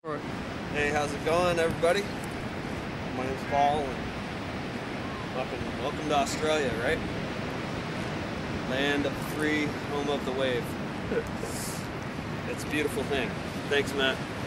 Hey, how's it going, everybody? My name's Paul, and welcome to Australia, right? Land of the free, home of the wave. It's a beautiful thing. Thanks, Matt.